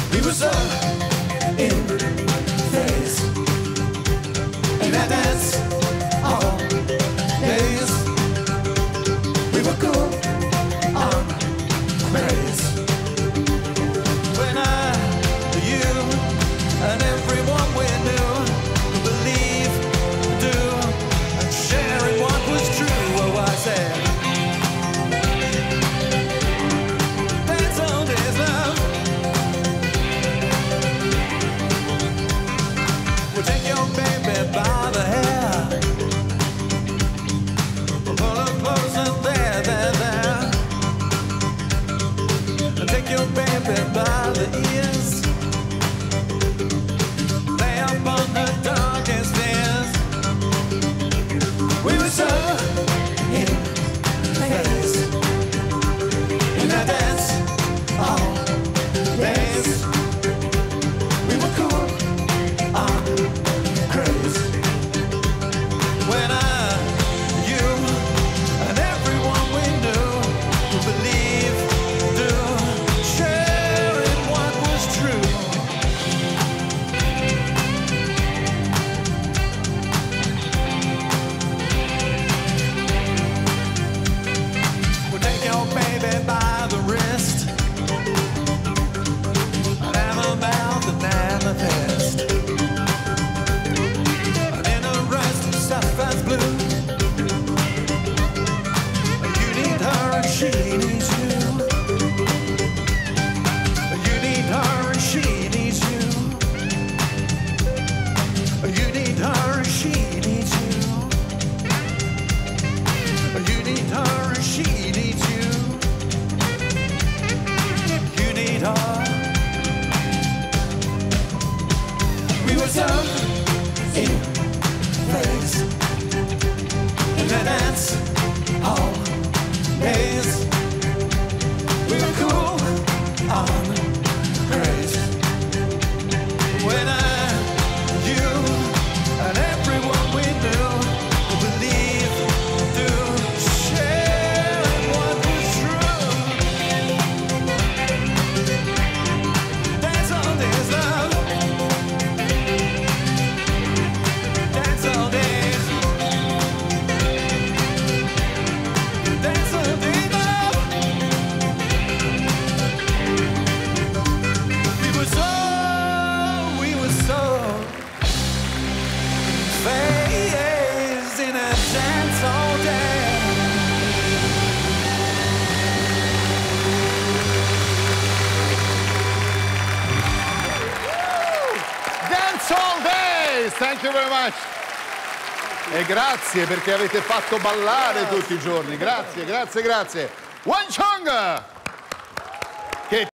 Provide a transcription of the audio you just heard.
We were so in phase, and I danced all days. We were cool on craze. When you, and everyone we knew believe, do, and sharing what was true. Oh, I said, that's all there's love. We'll take your baby by the hair, pull her closer, there, there, there. And take your baby by the ears, lay up on the darkest fears. We were so in phase, in a dance all days. We were cool on craze. When you, and everyone we knew who believe, do, sharing what was true. We'll take your baby by the wrist and have a mouth and manifest. And in a rust sapphire blue, you need her and she needs you. You need her and she needs you. You need her and she needs you. You need her and she needs you. You need her. We were so in phase, in a dance all days. We were cool on craze. When you, and everyone we knew believe, do, share what was true. That's all there's love. That's all there's. That's all there's love. We were so phased in a dance all day. Dance all days! Thank you very much. E grazie perché avete fatto ballare tutti i giorni. Grazie, grazie, grazie. Wang Chung! Che